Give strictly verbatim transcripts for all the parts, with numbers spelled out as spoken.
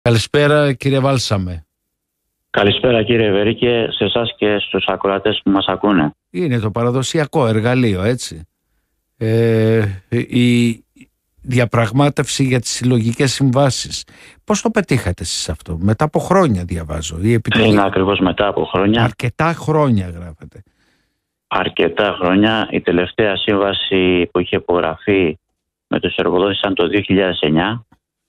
Καλησπέρα κύριε Βάλσαμε. Καλησπέρα κύριε Βερίκε, σε εσάς και στους ακροατές που μας ακούνε. Είναι το παραδοσιακό εργαλείο, έτσι. Ε, η διαπραγμάτευση για τις συλλογικές συμβάσεις. Πώς το πετύχατε εσείς αυτό? Μετά από χρόνια διαβάζω. Η επιτυχία... Είναι ακριβώς μετά από χρόνια. Αρκετά χρόνια γράφετε. Αρκετά χρόνια. Η τελευταία σύμβαση που είχε υπογραφεί με τους εργοδότες ήταν το δύο χιλιάδες εννιά.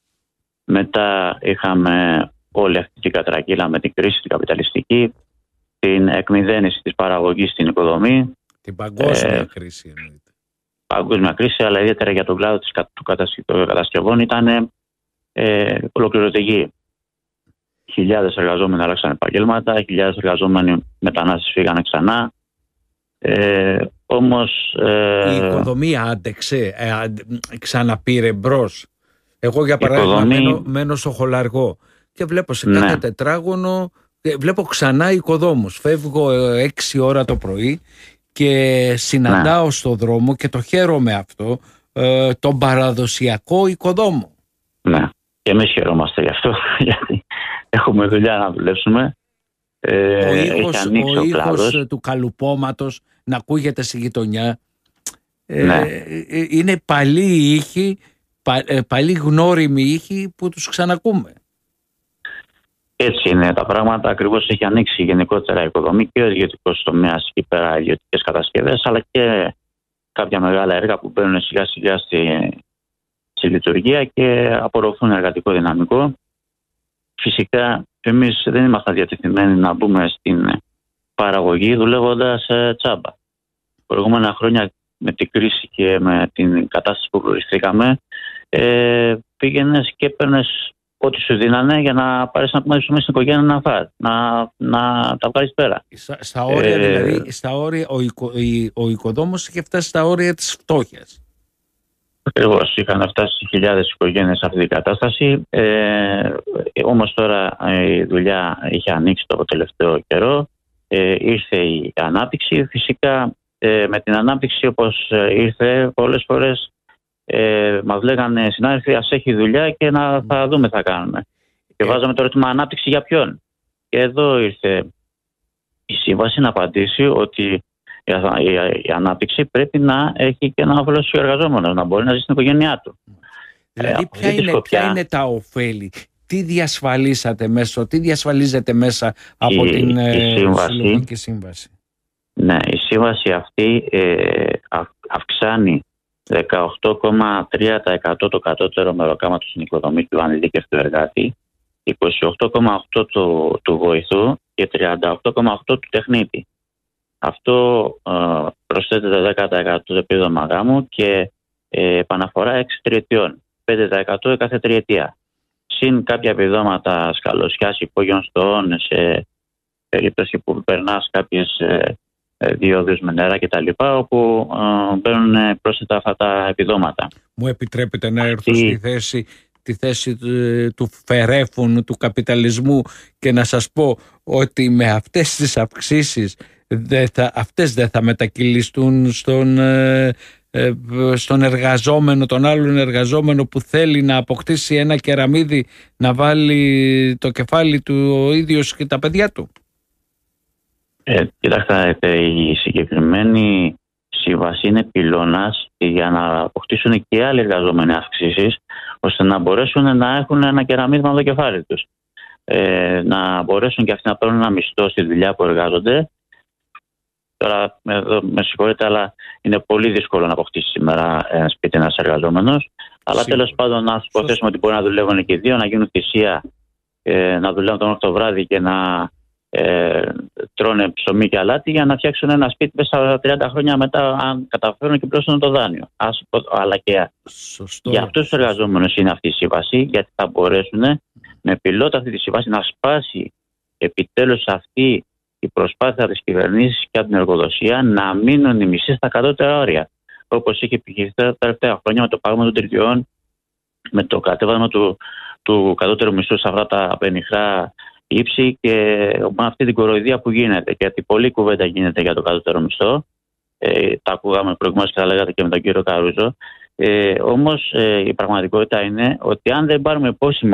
Μετά είχαμε όλη αυτή την κατρακύλα με την κρίση την καπιταλιστική, την εκμηδένιση της παραγωγής στην οικοδομή. Την παγκόσμια ε, κρίση εννοείται. Παγκόσμια κρίση, αλλά ιδιαίτερα για τον κλάδο της, του κατασκευών ήταν ε, ολοκληρωτική. Χιλιάδες εργαζόμενοι άλλαξαν επαγγέλματα, χιλιάδες εργαζόμενοι μετανάστες φύγανε ξανά. Ε, όμως ε, η οικοδομή άντεξε, ε, αντε, ξαναπήρε μπρος. Εγώ για παράδειγμα οικοδομή... μένω, μένω στο Χολαργό και βλέπω σε κάθε ναι. τετράγωνο, βλέπω ξανά οικοδόμους. Φεύγω έξι ώρα το πρωί και συναντάω ναι. στο δρόμο, και το χαίρομαι αυτό, ε, τον παραδοσιακό οικοδόμο. Ναι, και εμείς χαιρόμαστε γι' αυτό, γιατί έχουμε δουλειά να δουλέψουμε. Ε, ο ήχος, ο ο ήχος του καλουπώματος να ακούγεται στη γειτονιά. Ε, ναι. Είναι παλιοί ήχοι, πα, παλιοί γνώριμοι ήχοι που τους ξανακούμε. Έτσι είναι τα πράγματα. Ακριβώς έχει ανοίξει γενικότερα η οικοδομή και ο ιδιωτικός τομέας εκεί πέρα, ιδιωτικές κατασκευές, αλλά και κάποια μεγάλα έργα που μπαίνουν σιγά σιγά στη, στη λειτουργία και απορροφούν εργατικό δυναμικό. Φυσικά εμείς δεν ήμασταν διατεθειμένοι να μπούμε στην παραγωγή δουλεύοντας ε, τσάμπα. Προηγούμενα χρόνια με την κρίση και με την κατάσταση που προηγηθήκαμε, ε, πήγαινες και έπαιρνες ό,τι σου δίνανε για να πάρεις να πούμε στην οικογένεια να φας, να, να τα βγάλεις πέρα. Στα, στα όρια, ε, δηλαδή, στα όρια, ο, οικο, ο οικοδόμος είχε φτάσει στα όρια της φτώχειας. Ακριβώς, είχαν φτάσει χιλιάδες οικογένειες σε αυτή την κατάσταση. Ε, όμως τώρα η δουλειά είχε ανοίξει το τελευταίο καιρό. Ε, ήρθε η ανάπτυξη. Φυσικά ε, με την ανάπτυξη όπως ήρθε πολλές φορές ε, μας λέγανε συνάδελφοι, ας έχει δουλειά και να θα δούμε τι θα κάνουμε. Και βάζαμε το ερώτημα, ανάπτυξη για ποιον? Και εδώ ήρθε η σύμβαση να απαντήσει ότι η, η, η ανάπτυξη πρέπει να έχει και ένα όφελος ο εργαζόμενος, να μπορεί να ζει στην οικογένειά του. Δηλαδή ε, ποια, είναι, σκοπιά, ποια είναι τα ωφέλη? Τι διασφαλίσατε μέσω, τι διασφαλίζετε μέσα από η, την η σύμβαση, συλλογική σύμβαση? Ναι, η σύμβαση αυτή ε, αυξάνει δεκαοκτώ κόμμα τρία τοις εκατό το κατώτερο μεροκάματο στην οικοδομή του ανηλίκευτου εργάτη, είκοσι οκτώ κόμμα οκτώ τοις εκατό του, του βοηθού και τριάντα οκτώ κόμμα οκτώ τοις εκατό του τεχνίτη. Αυτό ε, προσθέτεται δέκα τοις εκατό το επίδομα γάμου και ε, επαναφορά έξι τριετιών, πέντε τοις εκατό κάθε τριετία. Συν κάποια επιδόματα σκαλωσιάς, υπόγειων στοών, σε περίπτωση που περνάς κάποιες ε, διόδους με νερά κτλ., όπου ε, παίρνουν πρόσθετα αυτά τα επιδόματα. Μου επιτρέπετε να έρθω Αυτή... στη θέση, τη θέση του, του φερέφων, του καπιταλισμού, και να σας πω ότι με αυτές τις αυξήσεις δεν θα, αυτές δεν θα μετακυλιστούν στον, ε, ε, στον εργαζόμενο, τον άλλον εργαζόμενο που θέλει να αποκτήσει ένα κεραμίδι, να βάλει το κεφάλι του ο ίδιος και τα παιδιά του. Ε, κοιτάξτε, η συγκεκριμένη σύμβαση είναι πυλώνας για να αποκτήσουν και άλλοι εργαζόμενοι αυξήσεις, ώστε να μπορέσουν να έχουν ένα κεραμίδι με το κεφάλι τους. Ε, να μπορέσουν και αυτοί να παίρνουν ένα μισθό στη δουλειά που εργάζονται. Τώρα, εδώ, με συγχωρείτε, αλλά είναι πολύ δύσκολο να αποκτήσει σήμερα ένα σπίτι ένας εργαζόμενος. Αλλά τέλος πάντων, να υποθέσουμε ότι μπορεί να δουλεύουν και δύο, να γίνουν θυσία, ε, να δουλεύουν τον το βράδυ και να ε, τρώνε ψωμί και αλάτι για να φτιάξουν ένα σπίτι μέσα στα τριάντα χρόνια μετά, αν καταφέρουν και πλώσουν το δάνειο. Ας, αλλά και Σωστό. Για αυτούς τους εργαζόμενους είναι αυτή η σύμβαση, γιατί θα μπορέσουν με πιλότα αυτή τη σύμβαση να σπάσει επιτέλους αυτή η προσπάθεια της κυβερνήσης και από την εργοδοσία να μείνουν οι μισοί στα κατώτερα όρια. Όπως είχε επιχειρηθεί τα τελευταία χρόνια με το πάγωμα των τριετιών, με το κατέβασμα του, του κατώτερου μισθού σε αυτά τα πενιχρά ύψη και με αυτή την κοροϊδία που γίνεται. Γιατί πολλή κουβέντα γίνεται για το κατώτερο μισθό. Ε, τα ακούγαμε προηγουμένως και τα λέγατε και με τον κύριο Καρούζο. Ε, όμως ε, η πραγματικότητα είναι ότι αν δεν πάρουμε υπόψη μας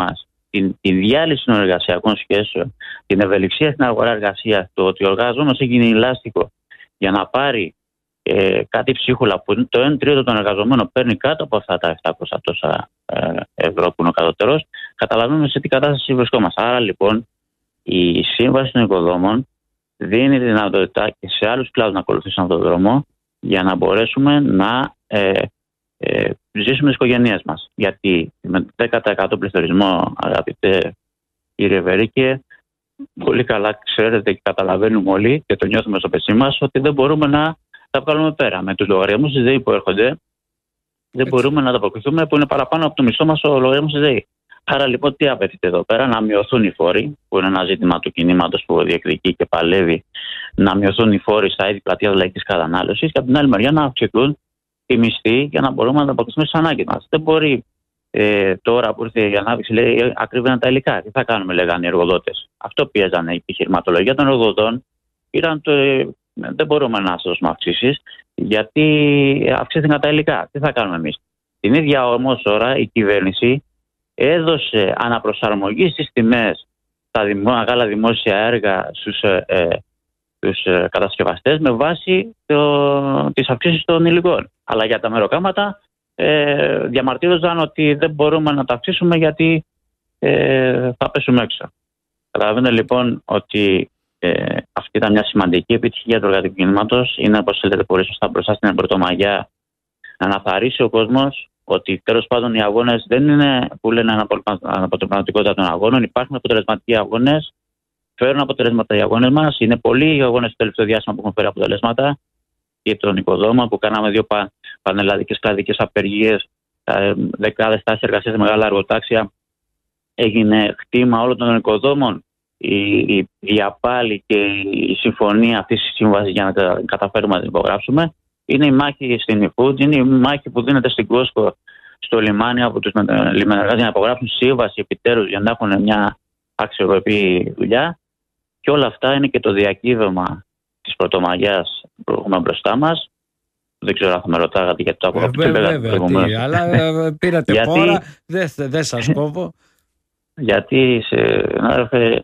την, τη διάλυση των εργασιακών σχέσεων, την ευελιξία στην αγορά εργασίας, το ότι ο εργαζόμενος έχει γίνει ελάστικο για να πάρει ε, κάτι ψίχουλα που το ένα τρίτο των εργαζομένων παίρνει κάτω από αυτά τα επτακόσια τόσα ε, ευρώ που είναι ο κατώτερος, καταλαβαίνουμε σε τι κατάσταση βρισκόμαστε. Άρα λοιπόν η σύμβαση των οικοδόμων δίνει τη δυνατότητα και σε άλλους κλάδους να ακολουθήσουν αυτόν τον δρόμο για να μπορέσουμε να ε, ε, ζήσουμε τις οικογένειές μας. Γιατί με δέκα τοις εκατό πληθωρισμό, αγαπητέ κύριε Βερίκε, πολύ καλά ξέρετε και καταλαβαίνουμε όλοι και το νιώθουμε στο πετσί μας ότι δεν μπορούμε να τα βγάλουμε πέρα. Με τους λογαριασμούς της ΔΕΗ που έρχονται, δεν Έτσι. μπορούμε να ανταποκριθούμε που είναι παραπάνω από το μισθό μας ο λογαριασμός της ΔΕΗ. Άρα λοιπόν τι απαιτείται εδώ πέρα, να μειωθούν οι φόροι, που είναι ένα ζήτημα του κινήματος που διεκδικεί και παλεύει, να μειωθούν οι φόροι στα είδη πλατείας λαϊκής κατανάλωσης και από την άλλη μεριά να αυξηθούν οι μισθοί για να μπορούμε να ανταποκριθούμε στις ανάγκες μας. Δεν μπορεί ε, τώρα που ήρθε η ανάπτυξη, λέει ακριβά τα υλικά. Τι θα κάνουμε, λέγανε οι εργοδότες. Αυτό πίεζανε η επιχειρηματολογία των εργοδοτών. Ήταν το, ε, δεν μπορούμε να σας δώσουμε αυξήσεις, γιατί αυξήθηκαν τα υλικά. Τι θα κάνουμε εμείς. Την ίδια όμως ώρα η κυβέρνηση έδωσε αναπροσαρμογή στις τιμές στα μεγάλα δημόσια έργα στους, ε, ε, στους ε, κατασκευαστές με βάση το, τις αυξήσεις των υλικών. Αλλά για τα μεροκάματα ε, διαμαρτύρονταν ότι δεν μπορούμε να τα αυξήσουμε γιατί ε, θα πέσουμε έξω. Καταλαβαίνετε λοιπόν ότι ε, αυτή ήταν μια σημαντική επιτυχία του εργατικού κινήματος. Είναι, όπως λέτε πολύ σωστά, μπροστά στην Πρωτομαγιά να αναθαρρύσει ο κόσμος ότι τέλος πάντων οι αγώνες δεν είναι που λένε αναποτελεσματικότητα των αγώνων. Υπάρχουν αποτελεσματικοί αγώνες, φέρουν αποτελέσματα οι αγώνες μας. Είναι πολλοί οι αγώνες στο τελευταίο διάστημα που έχουν φέρει αποτελέσματα και των οικοδόμων που κάναμε δύο πα, πανελλαδικές κλαδικές απεργίες, ε, δεκάδες τάσεις εργασίας σε μεγάλα εργοτάξια. Έγινε χτήμα όλων των οικοδόμων. Η, η, η απάλη και η συμφωνία αυτής της σύμβασης για να καταφέρουμε να την υπογράψουμε. Είναι η μάχη στην eFood, είναι η μάχη που δίνεται στην Κόσκο στο λιμάνι από τους λιμενεργάτες για να υπογράψουν σύμβαση επιτέλους για να έχουν μια αξιοπρεπή δουλειά. Και όλα αυτά είναι και το διακύβευμα της Πρωτομαγιάς που έχουμε μπροστά μας. Δεν ξέρω αν θα με ρωτάγατε γιατί το άκουγα. Βέβαια, βέβαια, αλλά πήρατε φόρα, δεν δε σας κόβω. Γιατί, συνάδελφε,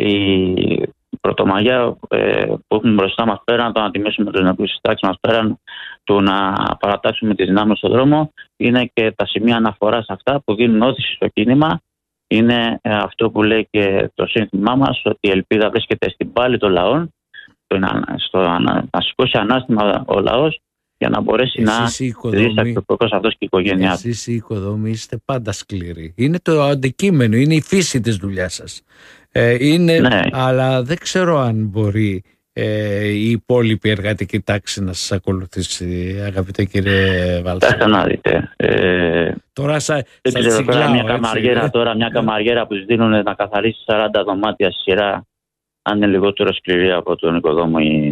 η Πρωτομαγιά ε, που έχουμε μπροστά μας, πέραν το να τιμήσουμε τους νεκρούς της τάξης μας, πέραν του να παρατάξουμε τις δυνάμεις στον δρόμο, είναι και τα σημεία αναφοράς αυτά που δίνουν όθηση στο κίνημα. Είναι ε, αυτό που λέει και το σύνθημά μας, ότι η ελπίδα βρίσκεται στην πάλη των λαών, στο να σηκώσει ανάστημα ο λαός για να μπορέσει εσείς να ζήσει αξιοπρεπώς αυτός και η οικογένειά του. Εσείς οι οικοδόμοι είστε πάντα σκληροί. Είναι το αντικείμενο, είναι η φύση της δουλειάς σας. Ε, είναι, ναι. Αλλά δεν ξέρω αν μπορεί ε, η υπόλοιπη εργατική τάξη να σας ακολουθήσει, αγαπητέ κύριε Βάλτσα. Θα να δείτε. Ε, τώρα σα, δεν ξέρω, τσιγκλάω, τώρα, μια καμαριέρα, τώρα μια καμαριέρα που δίνουν να καθαρίσει σαράντα δωμάτια στη σειρά, αν είναι λιγότερο σκληρή από τον οικοδόμο ή...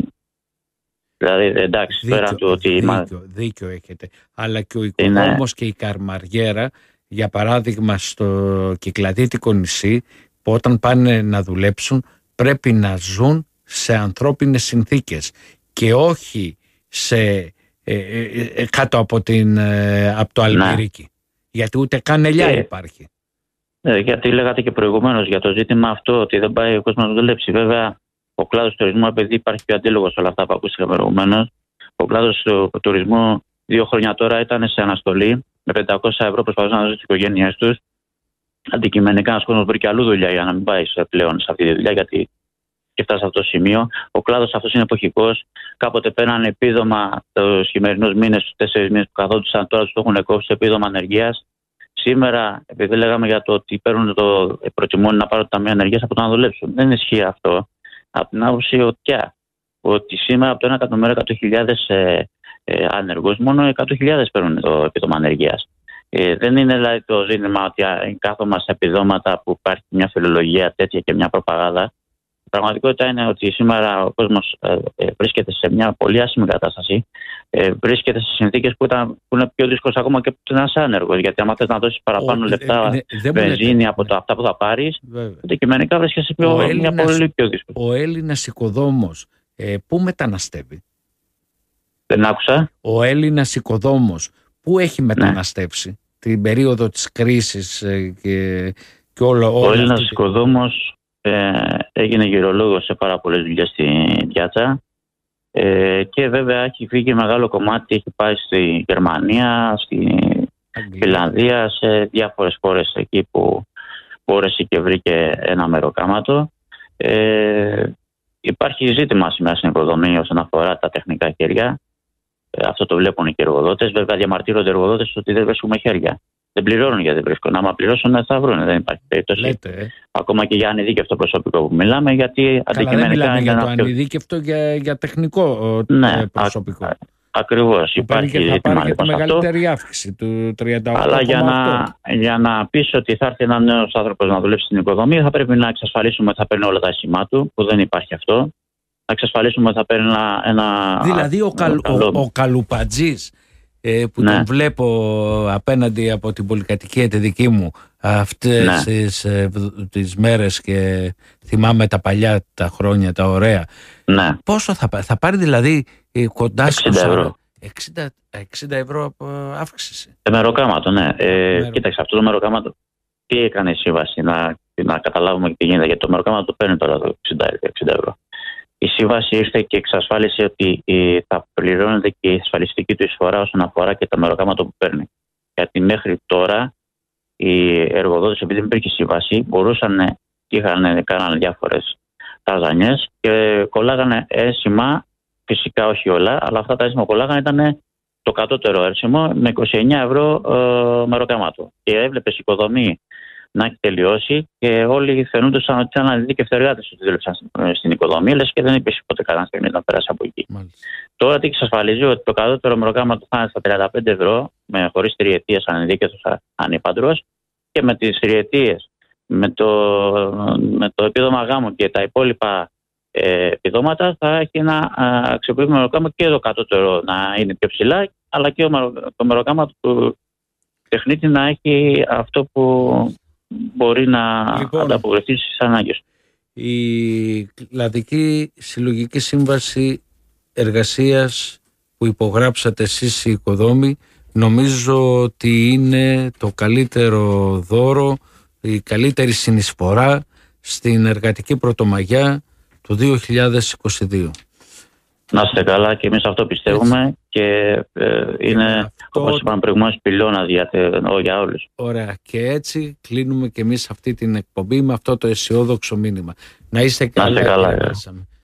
Δηλαδή, εντάξει, δίκιο, πέραν του ότι... Δίκιο, δίκιο έχετε. Αλλά και ο οικοδόμος είναι... και η καρμαριέρα, για παράδειγμα στο Κυκλαδίτικο νησί, που όταν πάνε να δουλέψουν πρέπει να ζουν σε ανθρώπινες συνθήκες και όχι σε, ε, ε, ε, κάτω από, την, ε, από το Αλμυρίκι. Ναι. Γιατί ούτε καν ελιά ε, υπάρχει. Ε, γιατί λέγατε και προηγουμένως για το ζήτημα αυτό ότι δεν πάει ο κόσμος να δουλέψει. Βέβαια, ο κλάδος του τουρισμού, επειδή υπάρχει πιο αντίλογος σε όλα αυτά που ακούστηκαν προηγουμένως, ο κλάδος του τουρισμού δύο χρόνια τώρα ήταν σε αναστολή. Με πεντακόσια ευρώ προσπαθούσαν να ζουν τις οικογένειές τους. Αντικειμενικά, ένας κόσμος βρήκε αλλού δουλειά για να μην πάει πλέον σε αυτή τη δουλειά, γιατί και φτάσει σε αυτό το σημείο. Ο κλάδος αυτός είναι εποχικός. Κάποτε παίρναν επίδομα τους χειμερινούς μήνες, τους τέσσερις μήνες που καθόντουσαν, τώρα τους το έχουν κόψει επίδομα ανεργίας. Σήμερα, επειδή λέγαμε για το ότι παίρνουν το προτιμούν να πάρουν το ταμείο ανεργίας από το να δουλέψουν. Δεν ισχύει αυτό. Από την άποψη ότι, ότι σήμερα από το ένα εκατομμύριο εκατό χιλιάδες ε, ε, άνεργους, μόνο εκατό χιλιάδες παίρνουν το επίδομα ανεργίας. Ε, δεν είναι δηλαδή το ζήτημα ότι κάθομαι σε επιδόματα που υπάρχει μια φιλολογία τέτοια και μια προπαγάνδα. Η πραγματικότητα είναι ότι σήμερα ο κόσμος ε, ε, βρίσκεται σε μια πολύ άσχημη κατάσταση. Ε, βρίσκεται σε συνθήκες που, που είναι πιο δύσκολες ακόμα και από ένας άνεργος. Γιατί άμα θες να δώσεις παραπάνω ο, λεπτά ε, βενζίνη από το, αυτά που θα πάρεις, αντικειμενικά βρίσκεσαι σε μια Έλληνας, πολύ πιο δύσκολη. Ο Έλληνας οικοδόμος ε, πού μεταναστεύει? Δεν άκουσα. Ο Έλληνας οικοδόμος πού έχει μεταναστεύσει? Ναι. Την περίοδο της κρίσης και Και όλο, ο Έλληνας οικοδόμος ε, έγινε γυρολόγος σε πάρα πολλές δουλειές στην πιάτσα ε, και βέβαια έχει φύγει μεγάλο κομμάτι, έχει πάει στη Γερμανία, στη Φιλανδία, σε διάφορες χώρες εκεί που μπόρεσε και βρήκε ένα μεροκάματο. Ε, υπάρχει ζήτημα σήμερα στην οικοδομή όσον αφορά τα τεχνικά χέρια. Ε, αυτό το βλέπουν και οι εργοδότες. Βέβαια, διαμαρτύρονται οι εργοδότες ότι δεν βρίσκουμε χέρια. Δεν πληρώνουν γιατί δεν βρίσκουν. Άμα πληρώσουν, θα βρουν. Δεν υπάρχει περίπτωση. Λέτε. Ακόμα και για ανειδίκευτο προσωπικό που μιλάμε, γιατί αντικειμενικά. Δεν μιλάμε για το ανειδίκευτο, για, για τεχνικό ναι, προσωπικό. Α, Ακριβώς. Υπάρχει και ζήτημα και λοιπόν τη μεγαλύτερη αύξηση του τριάντα οκτώ. Αλλά για να, για να πεις ότι θα έρθει ένα νέο άνθρωπο να δουλέψει στην οικοδομή, θα πρέπει να εξασφαλίσουμε ότι θα παίρνει όλα τα σήμα του, που δεν υπάρχει αυτό. Να εξασφαλίσουμε ότι θα παίρνει ένα. ένα δηλαδή, ο, καλ, ο, ο Καλουπατζής ε, που ναι. τον βλέπω απέναντι από την πολυκατοικία τη δική μου αυτές ναι. τις, ε, τις μέρες και θυμάμαι τα παλιά τα χρόνια, τα ωραία. Ναι. Πόσο θα πάρει, θα πάρει δηλαδή κοντά στο εξήντα ευρώ. εξήντα ευρώ από αύξηση. Το μεροκάματο, ναι. Ε, κοίταξε, αυτό το μεροκάματο τι έκανε η σύμβαση, να, να καταλάβουμε τι γίνεται. Γιατί το μεροκάματο το παίρνει τώρα το εξήντα ευρώ. Η σύμβαση ήρθε και εξασφάλισε ότι ε, θα πληρώνεται και η ασφαλιστική του εισφορά όσον αφορά και το μεροκάματο που παίρνει. Γιατί μέχρι τώρα οι εργοδότες, επειδή δεν υπήρχε σύμβαση, μπορούσαν και είχαν κάνανε διάφορες ταζανιές και κολλάγανε έσημα. Φυσικά όχι όλα, αλλά αυτά τα έσημα που κολλάγανε ήταν το κατώτερο έρσημο με είκοσι εννέα ευρώ ε, μεροκάματο. Και έβλεπε η οικοδομή να έχει τελειώσει και όλοι φαινόντουσαν ότι ήταν ανειδίκευτοι εργάτες ότι δούλεψαν στην οικοδομή, λες και δεν υπήρχε ποτέ κανένα στιγμή να πέρασε από εκεί. Μάλιστα. Τώρα τι εξασφαλίζει ότι το κατώτερο μεροκάματο θα είναι στα τριάντα πέντε ευρώ, με χωρίς τριετίες ανειδίκευτος ανύπαντρος, και με τις τριετίες, με το, με το επίδομα γάμου και τα υπόλοιπα ε, επιδόματα, θα έχει ένα αξιοποιημένο μεροκάματο και το κατώτερο να είναι πιο ψηλά, αλλά και το μεροκάματο του τεχνίτη να έχει αυτό που μπορεί να λοιπόν, ανταποκριθεί στις ανάγκες. Η Κλαδική Συλλογική Σύμβαση Εργασίας που υπογράψατε εσείς οι οικοδόμοι, νομίζω ότι είναι το καλύτερο δώρο, η καλύτερη συνεισφορά στην εργατική πρωτομαγιά του δύο χιλιάδες είκοσι δύο. Να είστε καλά, και εμείς αυτό πιστεύουμε. Έτσι. Και ε, είναι, αυτό... όπως είπαμε προηγουμένως, πυλώνα για, για όλους. Ωραία. Και έτσι κλείνουμε και εμείς αυτή την εκπομπή με αυτό το αισιόδοξο μήνυμα. Να είστε καλά. Να είστε καλά.